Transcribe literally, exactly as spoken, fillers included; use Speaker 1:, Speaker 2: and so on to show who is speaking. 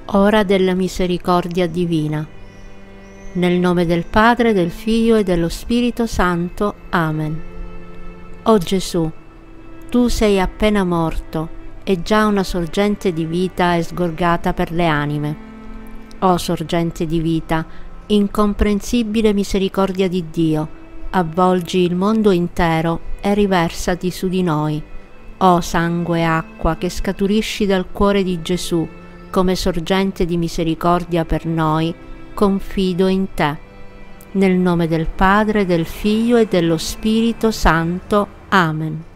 Speaker 1: ora della misericordia divina. Nel nome del Padre, del Figlio e dello Spirito Santo. Amen. O Gesù, tu sei appena morto e già una sorgente di vita è sgorgata per le anime. O sorgente di vita, incomprensibile misericordia di Dio, avvolgi il mondo intero e riversati su di noi. O sangue e acqua che scaturisci dal cuore di Gesù come sorgente di misericordia per noi, confido in te. Nel nome del Padre, del Figlio e dello Spirito Santo. Amen.